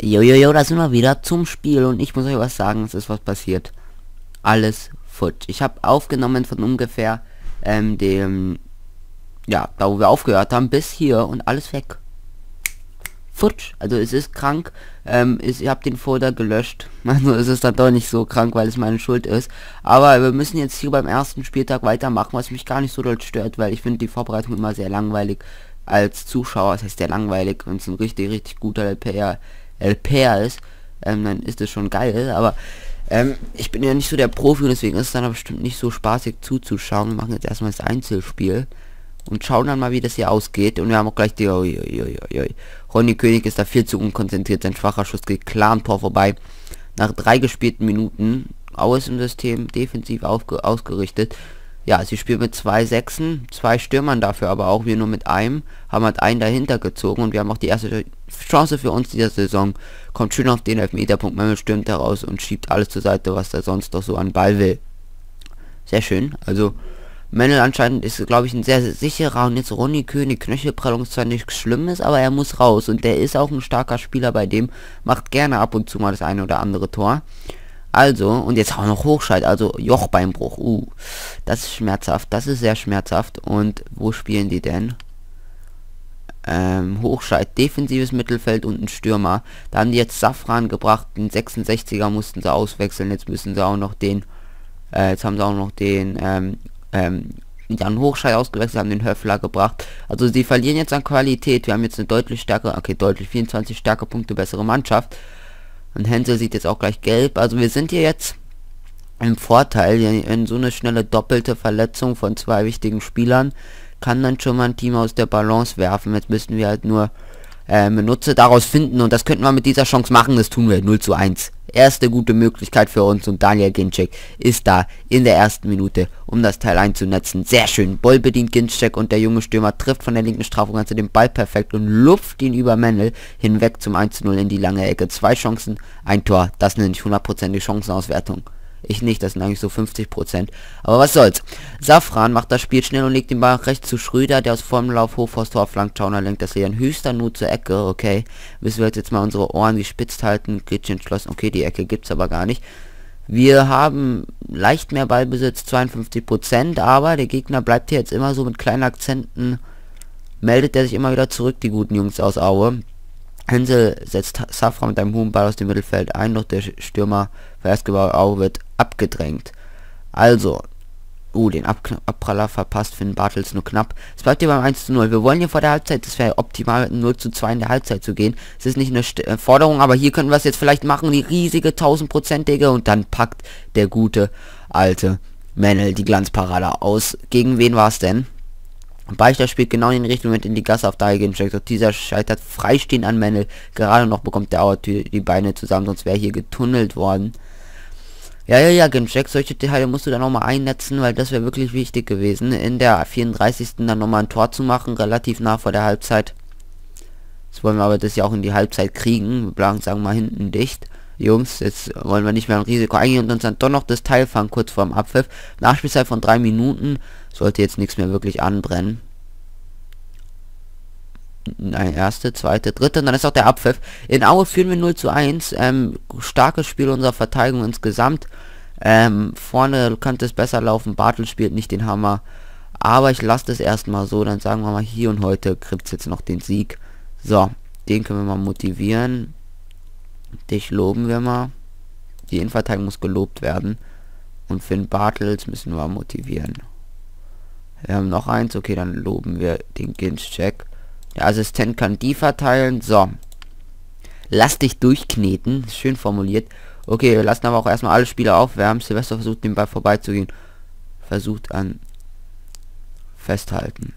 Jojojo, da sind wir wieder zum Spiel und ich muss euch was sagen, es ist was passiert. Alles futsch. Ich habe aufgenommen von ungefähr ja, da wo wir aufgehört haben, bis hier und alles weg. Futsch. Also es ist krank. Ich habe den Folder gelöscht. Also es ist dann doch nicht so krank, weil es meine Schuld ist. Aber wir müssen jetzt hier beim ersten Spieltag weitermachen, was mich gar nicht so doll stört, weil ich finde die Vorbereitung immer sehr langweilig als Zuschauer. Das heißt sehr langweilig, wenn es ein richtig guter LPR ist, dann ist es schon geil, aber ich bin ja nicht so der Profi und deswegen ist es dann aber bestimmt nicht so spaßig zuzuschauen. Wir machen jetzt erstmal das Einzelspiel und schauen dann mal, wie das hier ausgeht. Und wir haben auch gleich die Ronny König ist da viel zu unkonzentriert, sein schwacher Schuss geht klar am Tor vorbei. Nach 3 gespielten Minuten, Aues im System, defensiv ausgerichtet. Ja, sie spielt mit 2 Sechsen, 2 Stürmern dafür, aber auch wir nur mit einem, haben halt einen dahinter gezogen und wir haben auch die erste Chance für uns dieser Saison. Kommt schön auf den Elfmeterpunkt, Memmel stürmt heraus und schiebt alles zur Seite, was er sonst doch so an Ball will. Sehr schön, also Memmel anscheinend ist, glaube ich, ein sehr sicherer und jetzt Ronny König, Knöchelprellung ist zwar nichts Schlimmes, aber er muss raus und der ist auch ein starker Spieler, bei dem macht gerne ab und zu mal das eine oder andere Tor. Also, und jetzt auch noch Hochscheid, also Jochbeinbruch. Das ist schmerzhaft, das ist sehr schmerzhaft. Und wo spielen die denn? Hochscheid, defensives Mittelfeld und ein Stürmer. Da haben die jetzt Safran gebracht, den 66er mussten sie auswechseln. Jetzt müssen sie auch noch den, jetzt haben sie auch noch den, dann Hochscheid ausgewechselt, haben den Höffler gebracht. Also sie verlieren jetzt an Qualität. Wir haben jetzt eine deutlich stärkere, okay, deutlich 24 starke Punkte bessere Mannschaft. Und Hänsel sieht jetzt auch gleich gelb. Also wir sind hier jetzt im Vorteil. In so eine schnelle doppelte Verletzung von 2 wichtigen Spielern kann dann schon mal ein Team aus der Balance werfen. Jetzt müssen wir halt nur Benutzer daraus finden. Und das könnten wir mit dieser Chance machen. Das tun wir 0:1. Erste gute Möglichkeit für uns. Und Daniel Ginczek ist da in der ersten Minute, um das Teil einzunetzen. Sehr schön. Ball bedient Ginczek und der junge Stürmer trifft von der linken Strafraumgrenze den Ball perfekt und lupft ihn über Memmel hinweg zum 1:0 in die lange Ecke. 2 Chancen, ein Tor. Das nenne ich 100%ige Chancenauswertung. Ich nicht, das sind eigentlich so 50%. Aber was soll's. Safran macht das Spiel schnell und legt den Ball rechts zu Schröder, der aus Formlauf hoch vors Tor flankt. Schauner lenkt das hier in höchster Not zur Ecke. Okay, müssen wir jetzt mal unsere Ohren gespitzt halten. Gretchen entschlossen. Okay, die Ecke gibt's aber gar nicht. Wir haben leicht mehr Ballbesitz, 52%, aber der Gegner bleibt hier jetzt immer so mit kleinen Akzenten. Meldet er sich immer wieder zurück, die guten Jungs aus Aue. Hänsel setzt Safran mit einem hohen Ball aus dem Mittelfeld ein, doch der Stürmer Vergeber Aue wird abgedrängt. Also, den Abpraller verpasst Finn Bartels nur knapp. Es bleibt hier beim 1:0. Wir wollen hier vor der Halbzeit, das wäre optimal, 0:2 in der Halbzeit zu gehen. Es ist nicht eine Forderung, aber hier können wir es jetzt vielleicht machen, die riesige 1000%ige und dann packt der gute alte Mennel die Glanzparade aus. Gegen wen war es denn? Beichter spielt genau in den richtigen Moment in die Gasse auf Ginczek. Doch dieser scheitert freistehend an Mennel. Gerade noch bekommt der Auer die Beine zusammen, sonst wäre hier getunnelt worden. Ja, Ginczek, solche Teile musst du dann nochmal einnetzen, weil das wäre wirklich wichtig gewesen. In der 34. dann nochmal ein Tor zu machen, relativ nah vor der Halbzeit. Jetzt wollen wir aber das ja auch in die Halbzeit kriegen. Wir bleiben, sagen wir mal, hinten dicht. Jungs, jetzt wollen wir nicht mehr ein Risiko eingehen und uns dann doch noch das Teil fangen, kurz vorm Abpfiff. Nachspielzeit von 3 Minuten. Sollte jetzt nichts mehr wirklich anbrennen. Nein, erste, zweite, dritte und dann ist auch der Abpfiff. In Aue führen wir 0:1. Starkes Spiel unserer Verteidigung insgesamt. Vorne könnte es besser laufen. Bartel spielt nicht den Hammer. Aber ich lasse das erstmal so. Dann sagen wir mal, hier und heute kriegt es jetzt noch den Sieg. So, den können wir mal motivieren. Dich loben wir mal. Die Innenverteidigung muss gelobt werden. Und Finn Bartels müssen wir motivieren. Wir haben noch eins. Okay, dann loben wir den Ginczek. Der Assistent kann die verteilen. So. Lass dich durchkneten. Schön formuliert. Okay, wir lassen aber auch erstmal alle Spieler aufwärmen. Silvester versucht den Ball vorbeizugehen. Versucht an festhalten.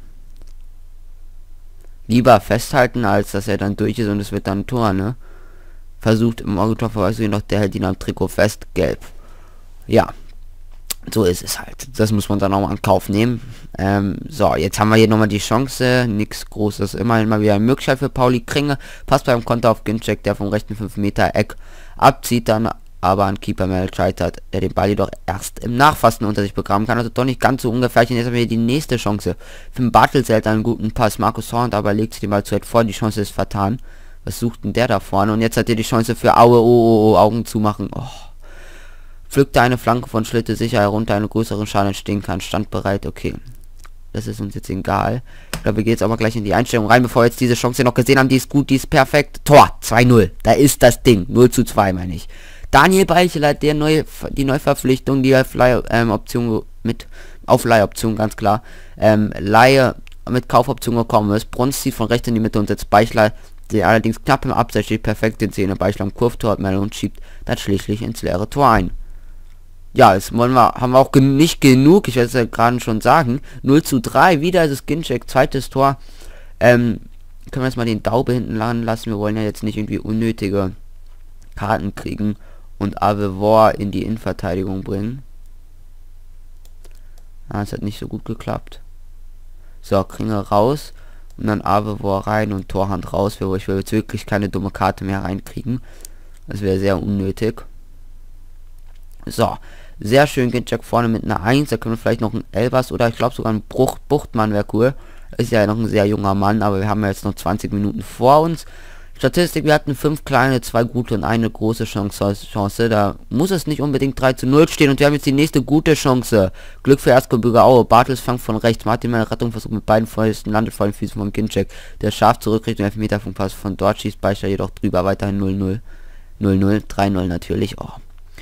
Lieber festhalten, als dass er dann durch ist und es wird dann ein Tor, ne? Versucht im Augentor vorbeizugehen, doch der hält ihn am Trikot fest. Gelb. Ja. So ist es halt. Das muss man dann auch mal in Kauf nehmen. So, jetzt haben wir hier nochmal die Chance. Nichts Großes. Immerhin mal wieder eine Möglichkeit für Pauli Kringe. Passt beim Konter auf Ginczek, der vom rechten 5 Meter Eck abzieht, dann aber an Keeper Mel scheitert, der den Ball jedoch erst im Nachfassen unter sich begraben kann. Also doch nicht ganz so ungefährlich. Und jetzt haben wir hier die nächste Chance. Finn Bartels hält einen guten Pass. Markus Horn aber legt sich den Ball zu weit vor. Die Chance ist vertan. Was sucht denn der da vorne? Und jetzt hat er die Chance für Aue. Oh, Augen zumachen. Oh. Pflückte eine Flanke von Schlitte sicher herunter, einen größeren Schaden entstehen kann. Stand bereit, okay. Das ist uns jetzt egal. Ich glaube, wir gehen jetzt aber gleich in die Einstellung rein, bevor wir jetzt diese Chance noch gesehen haben. Die ist gut, die ist perfekt. Tor, 2-0. Da ist das Ding. 0:2 meine ich. Daniel Beichel hat die Neuverpflichtung, die Option mit auf Leihoption, ganz klar. Leihe mit Kaufoption gekommen ist. Bronz zieht von rechts in die Mitte und setzt Beichler, der allerdings knapp im Abseits steht, perfekt in Szene. Beichler am Kurvtor hat und schiebt das schließlich ins leere Tor ein. Ja, jetzt haben wir auch nicht genug, ich werde es ja gerade schon sagen. 0:3, wieder ist es Ginczek, zweites Tor. Können wir jetzt mal den Daube hinten landen lassen. Wir wollen ja jetzt nicht irgendwie unnötige Karten kriegen und Avevor in die Innenverteidigung bringen. Ah, es hat nicht so gut geklappt. So, Kringel raus und dann Avevor rein und Torhand raus. Ich will jetzt wirklich keine dumme Karte mehr reinkriegen. Das wäre sehr unnötig. So, sehr schön Ginczek vorne mit einer 1. Da können wir vielleicht noch einen Elbers oder ich glaube sogar ein Buchtmann wäre cool. Ist ja noch ein sehr junger Mann, aber wir haben ja jetzt noch 20 Minuten vor uns. Statistik, wir hatten 5 kleine, 2 gute und eine große Chance. Da muss es nicht unbedingt 3:0 stehen und wir haben jetzt die nächste gute Chance. Glück für Erzgebirge Aue. Bartels fängt von rechts. Martin meine Rettung versucht mit beiden Fäusten, landet vor den Füßen von Ginczek. Der scharf zurückkriegt und Elfmeterfunkpass von dort schießt Beichler jedoch drüber. Weiterhin 0:0. 0:0, 3:0 natürlich. Oh.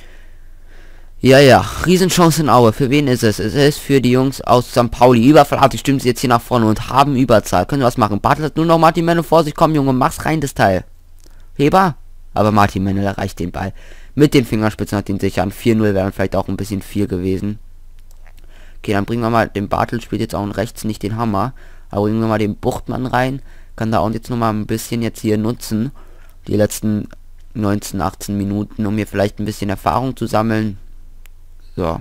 Ja, Riesenchance in Aue. Für wen ist es? Es ist für die Jungs aus St. Pauli. Überfall, stimmen sie jetzt hier nach vorne und haben Überzahl. Können wir was machen? Bartels hat nur noch Martin Menne vor sich. Komm, Junge, mach's rein, das Teil. Heber? Aber Martin Menne erreicht den Ball. Mit den Fingerspitzen hat ihn sicher an. 4:0 wären vielleicht auch ein bisschen viel gewesen. Okay, dann bringen wir mal den Bartels, spielt jetzt auch rechts nicht den Hammer. Aber bringen wir mal den Buchtmann rein. Kann da auch jetzt noch mal ein bisschen jetzt hier nutzen. Die letzten 19, 18 Minuten, um hier vielleicht ein bisschen Erfahrung zu sammeln. So.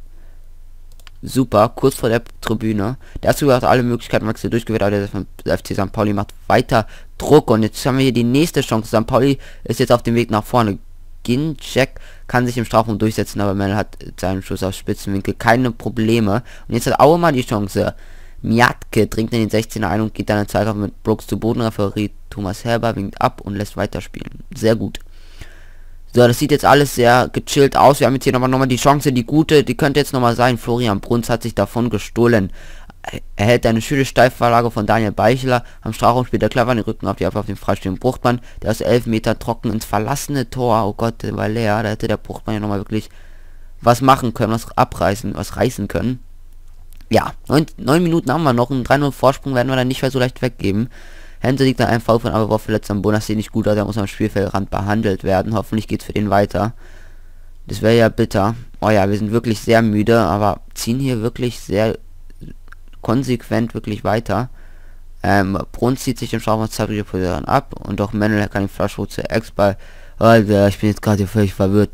Super, kurz vor der Tribüne. Der erste hat alle Möglichkeiten Max hier durchgewählt, aber der FC St. Pauli macht weiter Druck und jetzt haben wir hier die nächste Chance. St. Pauli ist jetzt auf dem Weg nach vorne. Ginczek kann sich im Strafraum durchsetzen, aber Mel hat seinen Schuss aus Spitzenwinkel keine Probleme. Und jetzt hat Aue mal die Chance. Miatke dringt in den 16er ein und geht dann in Zweikampf mit Brooks zu Boden. Referee Thomas Herber winkt ab und lässt weiterspielen. Sehr gut. So, das sieht jetzt alles sehr gechillt aus. Wir haben jetzt hier nochmal die Chance, die gute, die könnte jetzt nochmal sein. Florian Bruns hat sich davon gestohlen. Er hält eine schöne Steilvorlage von Daniel Beichler. Am Strafraum spielt er clever den Rücken auf den freistehenden Buchtmann. Der ist 11 Meter trocken ins verlassene Tor. Oh Gott, der war leer. Da hätte der Buchtmann ja nochmal wirklich was machen können, was reißen können. Ja, 9 Minuten haben wir noch. Einen 3:0 Vorsprung werden wir dann nicht mehr so leicht weggeben. Hense liegt an einem Foul von Avevor verletzt am Boden. Das sieht nicht gut aus, der muss am Spielfeldrand behandelt werden. Hoffentlich geht's für den weiter. Das wäre ja bitter. Oh ja, wir sind wirklich sehr müde, aber ziehen hier wirklich sehr konsequent wirklich weiter. Bruns zieht sich im Strafraum ab und auch Mendel kann den Flaschrot zu Ex-Ball. Alter, ich bin jetzt gerade hier völlig verwirrt.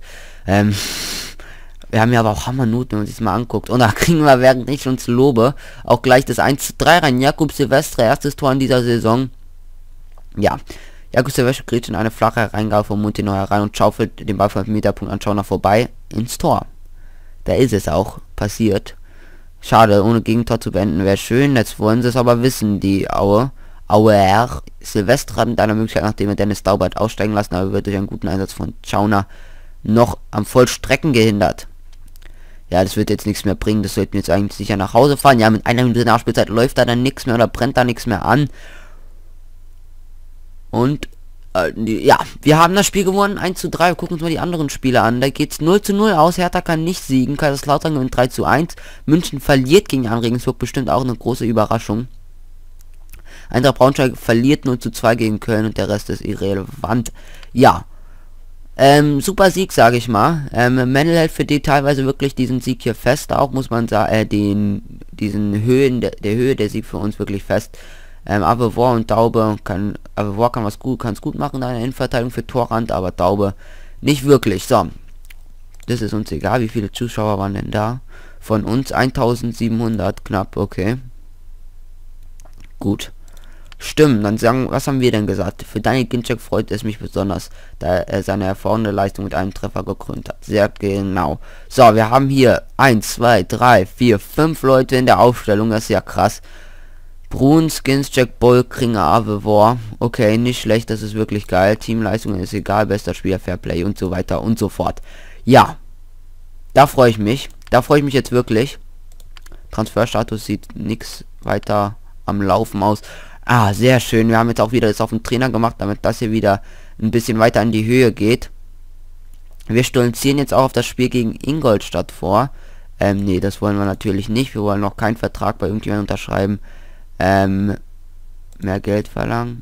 Wir haben ja aber auch Hammernoten, wenn man sich mal anguckt. Und da kriegen wir, während ich uns lobe, auch gleich das 1:3 rein. Jakub Silvestre, erstes Tor in dieser Saison. Ja, Jakub Silvestre kriegt in eine flache Reingabe vom Montenau herein und schaufelt den Ball vom Meterpunkt an Schauner vorbei ins Tor. Da ist es auch passiert. Schade, ohne Gegentor zu beenden wäre schön. Jetzt wollen sie es aber wissen, die Auer. Silvestre hat mit einer Möglichkeit, nachdem er Dennis Daubert aussteigen lassen, aber wird durch einen guten Einsatz von Schauner noch am Vollstrecken gehindert. Ja, das wird jetzt nichts mehr bringen. Das sollten wir jetzt eigentlich sicher nach Hause fahren. Ja, mit einer Minute Nachspielzeit läuft da dann nichts mehr oder brennt da nichts mehr an. Und ja, wir haben das Spiel gewonnen, 1:3. Wir gucken uns mal die anderen Spiele an. Da geht's 0:0 aus. Hertha kann nicht siegen. Kaiserslautern gewinnt 3:1. München verliert gegen Jan Regensburg, bestimmt auch eine große Überraschung. Eintracht Braunschweig verliert 0:2 gegen Köln und der Rest ist irrelevant. Ja. Super Sieg, sage ich mal. Mendel hält für die teilweise wirklich diesen Sieg hier fest, auch muss man sagen, diesen Höhe der Sieg für uns wirklich fest. Avevor und Daube Avevor kann es gut machen in einer Innenverteidigung für Torrand, aber Daube nicht wirklich. So, das ist uns egal. Wie viele Zuschauer waren denn da? Von uns 1700 knapp, okay. Gut. Stimmt, dann sagen, was haben wir denn gesagt? Für Daniel Ginczek freut es mich besonders, da er seine hervorragende Leistung mit einem Treffer gekrönt hat. Sehr genau. So, wir haben hier 1, 2, 3, 4, 5 Leute in der Aufstellung, das ist ja krass. Brun, Skins, Jack Bull, Kringer, Avevor. Okay, nicht schlecht, das ist wirklich geil. Teamleistung ist egal, bester Spieler, Fairplay und so weiter und so fort. Ja, da freue ich mich. Da freue ich mich jetzt wirklich. Transferstatus sieht nichts weiter am Laufen aus. Ah, sehr schön. Wir haben jetzt auch wieder das auf den Trainer gemacht, damit das hier wieder ein bisschen weiter in die Höhe geht. Wir stolzieren jetzt auch auf das Spiel gegen Ingolstadt vor. Nee, das wollen wir natürlich nicht. Wir wollen noch keinen Vertrag bei irgendjemandem unterschreiben. Mehr Geld verlangen.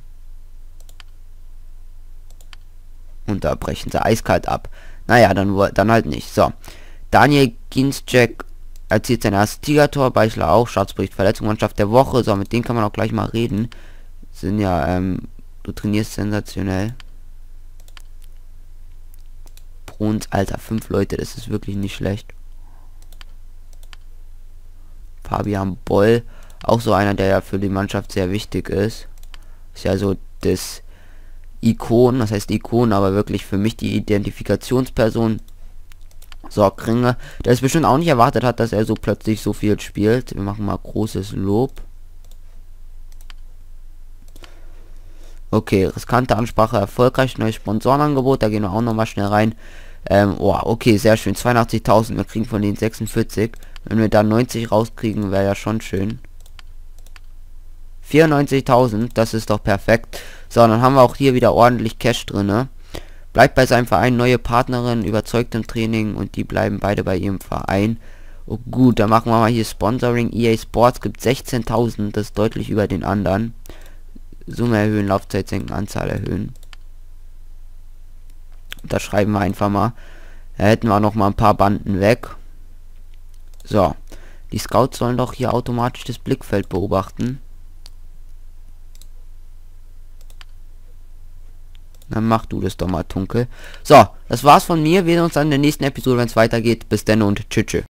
Und da brechen sie eiskalt ab. Naja, dann halt nicht. So. Daniel Ginczek erzielt sein erstes Tigertor. Beichler auch. Staatsbericht Verletzung Mannschaft der Woche. So, mit denen kann man auch gleich mal reden. Sind ja, du trainierst sensationell. Bruns, Alter, 5 Leute, das ist wirklich nicht schlecht. Fabian Boll, auch so einer, der ja für die Mannschaft sehr wichtig ist. Ist ja so das Ikon, das heißt Ikon, aber wirklich für mich die Identifikationsperson. So, Kringe, der es bestimmt auch nicht erwartet hat, dass er so plötzlich so viel spielt. Wir machen mal großes Lob. Okay, riskante Ansprache erfolgreich, neues Sponsorenangebot, da gehen wir auch noch mal schnell rein. Oh, okay, sehr schön, 82.000, wir kriegen von den 46. Wenn wir da 90 rauskriegen, wäre ja schon schön. 94.000, das ist doch perfekt. So, dann haben wir auch hier wieder ordentlich Cash drinne. Bleibt bei seinem Verein, neue Partnerin, überzeugt im Training und die bleiben beide bei ihrem Verein. Oh gut, dann machen wir mal hier Sponsoring. EA Sports gibt 16.000, das ist deutlich über den anderen. Summe erhöhen, Laufzeit senken, Anzahl erhöhen. Da schreiben wir einfach mal. Da hätten wir noch mal ein paar Banden weg. So. Die Scouts sollen doch hier automatisch das Blickfeld beobachten. Dann mach du das doch mal, Tunkel. So, das war's von mir. Wir sehen uns dann in der nächsten Episode, wenn es weitergeht. Bis dann und tschüss.